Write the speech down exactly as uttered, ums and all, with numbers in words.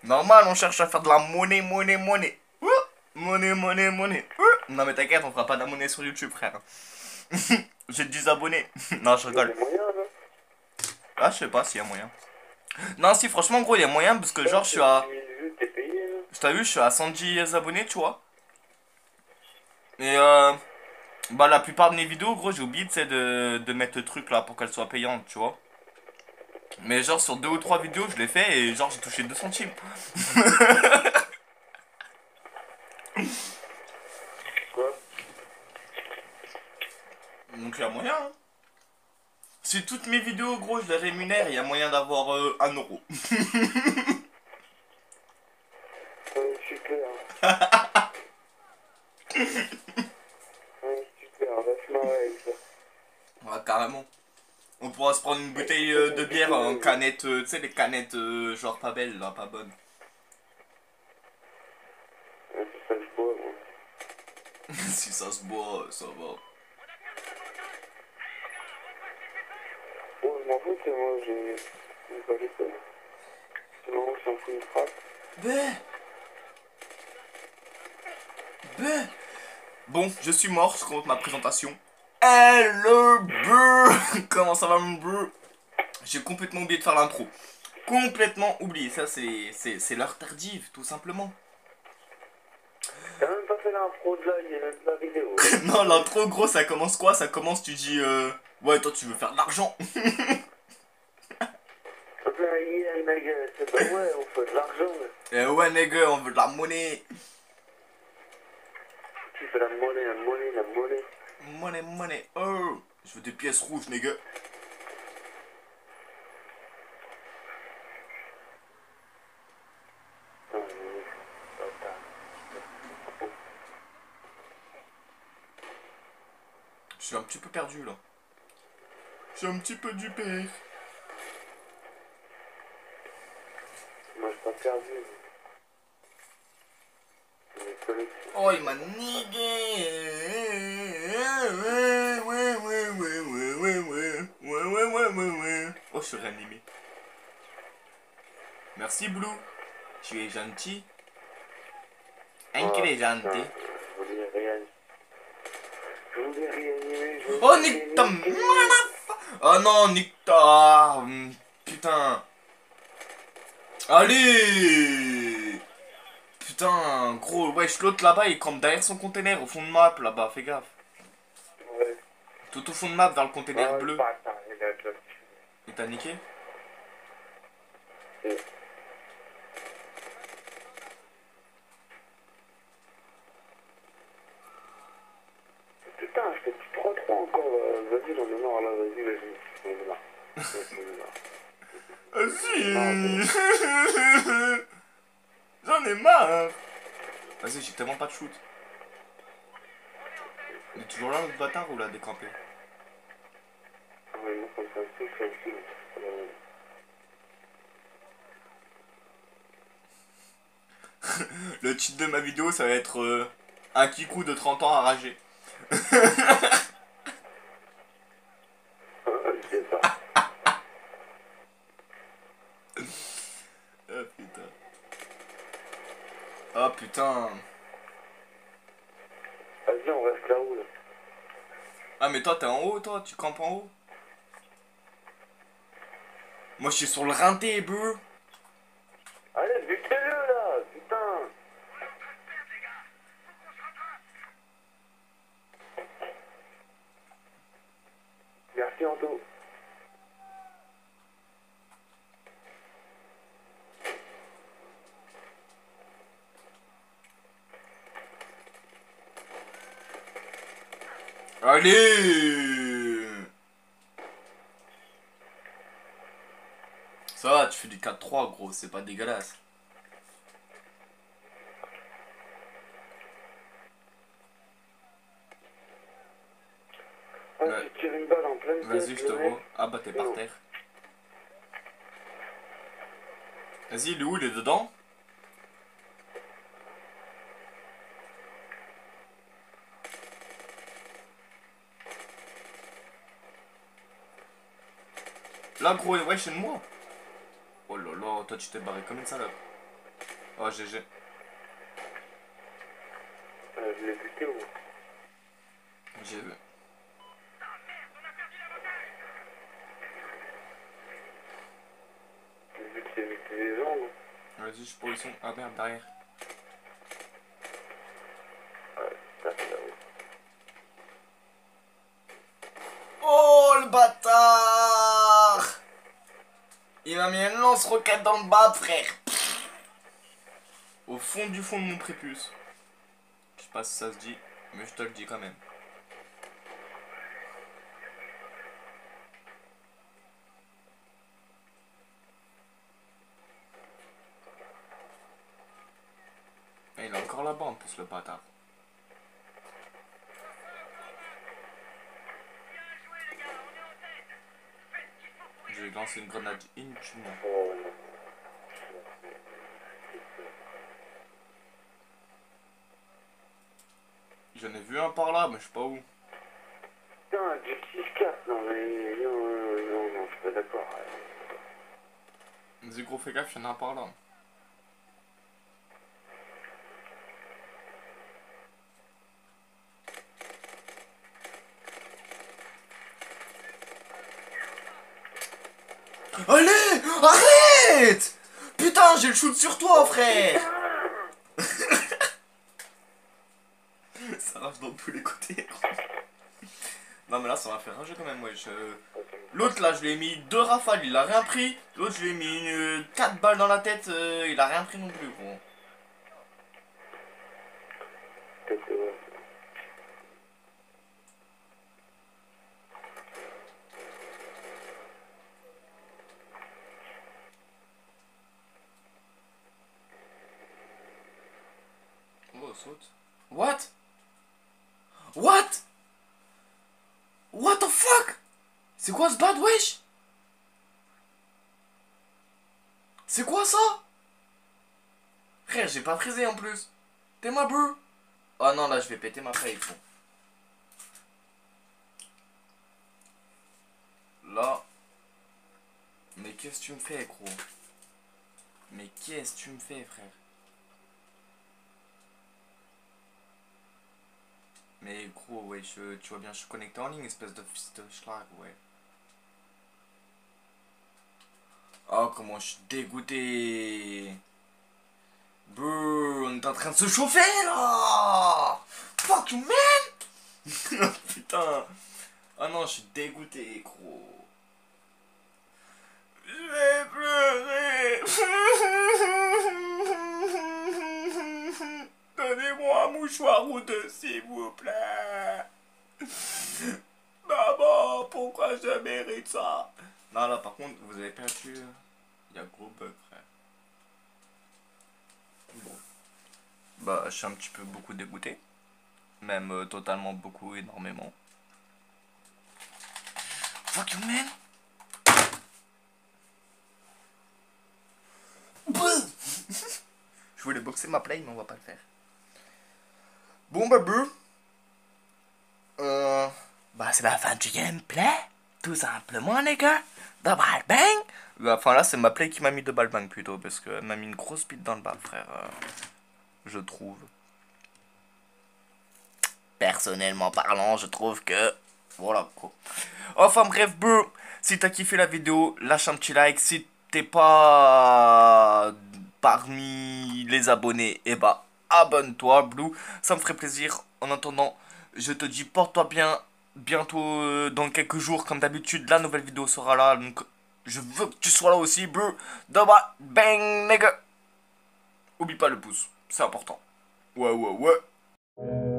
Normal, on cherche à faire de la monnaie, monnaie, monnaie. Ouh, monnaie, monnaie, monnaie. Ouh. Non mais t'inquiète, on fera pas de la monnaie sur YouTube, frère. J'ai dix abonnés. Non, je Il y a rigole. des moyens, là. Ah, je sais pas s'il y a moyen. Non, si, franchement, gros, il y a moyen parce que Là, genre, je suis c'est à. dix mille vues, t'es payé, là. Je t'as vu, je suis à cent dix abonnés, tu vois. Et euh. Bah, la plupart de mes vidéos, gros, j'ai oublié, tu sais, de, de mettre le truc là pour qu'elles soient payantes, tu vois. Mais genre, sur deux ou trois vidéos, je l'ai fait et genre, j'ai touché deux centimes. Quoi? Donc, il y a moyen, hein. Si toutes mes vidéos, gros, je les rémunère, il y a moyen d'avoir euh, un euro. Ouais, super. Ouais, super, vachement avec ça. Ouais, carrément. On pourra se prendre une bouteille euh, de bière en canette, euh, tu sais, les canettes euh, genre pas belles, là, pas bonnes. Ouais, c'est ça que je bois, moi. Si ça se boit, ça va. Bon, je m'en fous, c'est moi, j'ai... J'ai pas fait ça. C'est marrant que s'en fout une frappe. Bé Bé Bon, je suis mort, je compte ma présentation. Hello, bro. Comment ça va, mon bro? J'ai complètement oublié de faire l'intro. Complètement oublié. Ça, c'est c'est c'est l'heure tardive, tout simplement. T'as même pas fait l'intro de là, il y a même pas la vidéo. Non, l'intro, gros, ça commence quoi? Ça commence, tu dis, euh... ouais, toi, tu veux faire de l'argent. Hop là, yeah, mec, c'est pas ouais, on fait de l'argent. Eh ouais, nigga, on veut de la monnaie. Tu fais la monnaie, la monnaie, la monnaie. Money, money, oh. Je veux des pièces rouges, nigga. Ah, mais... Attends. Je suis un petit peu perdu, là. Je suis un petit peu du père. Moi, je suis pas perdu. J'ai collectionné. Oh, il m'a nigué. Ouais, ouais, ouais, ouais, ouais, ouais, ouais. Ouais, ouais, ouais, ouais, ouais. Oh, je suis réanimé. Merci, Blue. Tu es gentil. Un qu'il Oh, est putain, gentil. je voulais rien. Je voulais réanimer, je Oh, voulais nique ta réanimer. Oh non, nique ta... Putain. Allez. Putain, gros, wesh, l'autre là-bas, il campe derrière son container, au fond de map, là-bas, fais gaffe. Ouais. Tout au fond de map, vers le container Oh, le bleu. bâtard, il a déjà Il t'a niqué? tué. Putain, je fais du trois trois encore. euh, Vas-y, j'en ai marre là, vas-y, vas-y. J'en ai marre. J'en ai marre. Vas-y. J'en ai marre. Vas-y, j'ai tellement pas de shoot. Il est toujours là, l'autre bâtard, ou l'a décampé? Ah, mais moi, comme ça, c'est ça aussi. Euh, Le titre de ma vidéo, ça va être euh, un kikou de trente ans à rager. Je sais pas. Oh putain. Oh putain. Vas-y, on reste là-haut, là. Ah mais toi t'es en haut, toi, tu campes en haut. Moi je suis sur le rinté, bro. Allez, butez-le, là, putain. Merci, Anto. Allez. Ça va, tu fais du quatre trois, gros, c'est pas dégueulasse. Ah, Ouais. tu tires une balle en pleine tête, Vas-y, je te le mec. vois. Ah bah t'es par Non. terre. Vas-y, il est où? Il est dedans? Là, gros, ouais, chez moi. Oh là là, toi tu t'es barré comme une salope. Oh, G G. Euh, je l'ai buté ou... J'ai vu. J'ai vu que c'est vu que des gens, non? Vas-y, je suis position. Ah merde, derrière. Ouais, ça fait là, oui. Oh, le bâtard! Il m'a mis un lance-roquette dans le bas, frère. Au fond du fond de mon prépuce. Je sais pas si ça se dit, mais je te le dis quand même. Et il est encore là-bas en plus, le bâtard. Je vais lancer une grenade inutilement. Oh, non. J'en ai vu un par là, mais je sais pas où. Putain, du six quatre, non mais... Non, non, non, non, je suis pas d'accord. Vas-y, gros, fais gaffe, y'en a un par là. Allez, arrête! Putain, j'ai le shoot sur toi, frère! Ça rage dans tous les côtés. Non, mais là, ça va faire rager quand même, ouais. Je... L'autre, là, je lui ai mis deux rafales, il a rien pris. L'autre, je lui ai mis une... quatre balles dans la tête, euh, il a rien pris non plus, gros. Peut-être que ouais. Oh, saute. What? What? What the fuck? C'est quoi ce bad, wesh? C'est quoi ça? Frère, j'ai pas frisé en plus. T'es ma bro. Oh non, là, je vais péter ma feuille, gros. Là. Mais qu'est-ce que tu me fais, gros? Mais qu'est-ce que tu me fais, frère? Mais gros, ouais, je, tu vois bien, je suis connecté en ligne, espèce de fils de schlag, ouais. Oh, comment je suis dégoûté. Brrr, on est en train de se chauffer, là. Fuck you, man. Putain. Oh non, je suis dégoûté, gros. Je vais pleurer. Donnez-moi un mouchoir ou deux, s'il vous plaît. Maman, pourquoi je mérite ça? Non, là, par contre, vous avez perdu. Il y a gros bug, frère. Bon. Bah, je suis un petit peu beaucoup dégoûté. Même euh, totalement beaucoup, énormément. Fuck you, man. Je voulais boxer ma play, mais on va pas le faire. Bon, bah, beuh. Euh... Bah, c'est la fin du gameplay. Tout simplement, les gars. De balle bang. Enfin, là, c'est ma play qui m'a mis de balle bang plutôt. Parce qu'elle m'a mis une grosse bite dans le bas, frère. Euh, je trouve. Personnellement parlant, je trouve que... Voilà, quoi. Enfin, bref, beuh. Si t'as kiffé la vidéo, lâche un petit like. Si t'es pas parmi les abonnés, et bah, abonne-toi, Blue. Ça me ferait plaisir. En attendant, je te dis, porte-toi bien. Bientôt, euh, dans quelques jours, comme d'habitude, la nouvelle vidéo sera là. Donc, je veux que tu sois là aussi, Blue. Daba, bang, nigga. Oublie pas le pouce, c'est important. Ouais, ouais, ouais.